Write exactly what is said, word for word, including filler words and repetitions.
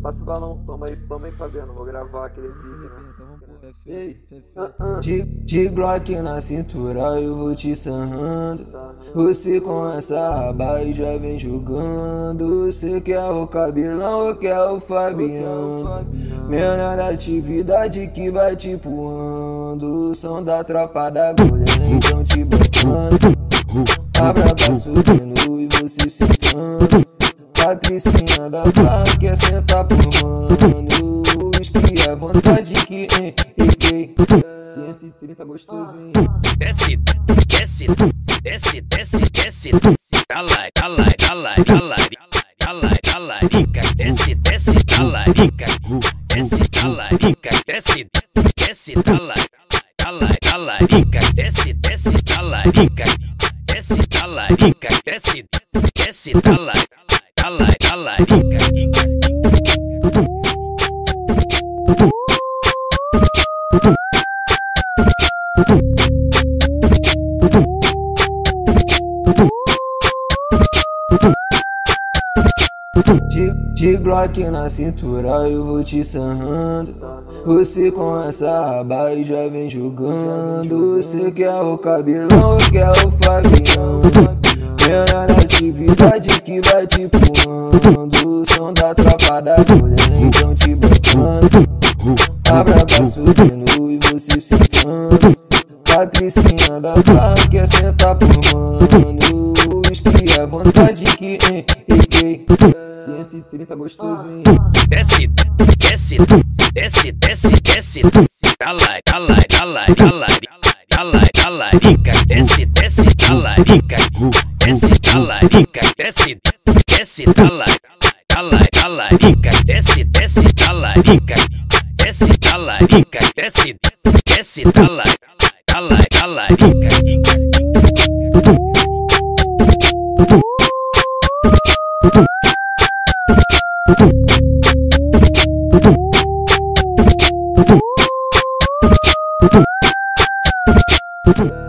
Passa o balão, toma aí, toma aí, Fabiano. Vou gravar aquele vídeo, né? Ei, Uh-uh. De, de Glock na cintura eu vou te sarrando. Você com essa raba aí já vem jogando. Você quer o Cabelão ou quer o Fabiano? Menor atividade que vai te empurrando. Som da tropa da agulha, então te botando. A braba subindo e você sentando. Patricinha da barra quer sentar por mano. Whisky é vontade que hein, ei, cento e trinta gostosinho. Desce, desce, desce, desce, desce. Cala, cala, cala, cala, cala, cala, rica. Desce, desce, cala, rica. Desce, cala, rica. Desce, desce, cala, cala, cala, rica. Desce, desce, cala, rica. Desce, cala, rica. Desce, desce, cala, cala, cala, rica, rica. De, de Glock na cintura eu vou te sarrando. Você com essa raba aí já vem jogando. Você quer o Cabelão ou quer o Fabiano? Menor atividade que vai te empurrando. Som da tropa da agulha, então te botando. A braba subindo e você sentando. Patricinha da barra quer sentar por mano. Whisky é vontade que hein, ei, cento e trinta gostosinho. Desce, desce, desce, desce, desce. Cala, cala, cala, cala, cala, cala, rica. Desce, desce, cala, rica. Desce, cala, rica. Desce, desce, cala, cala, cala, rica. Desce, desce, cala, rica. Desce, cala, rica. Desce, desce, cala, cala, cala, rica, rica. Uh-uh.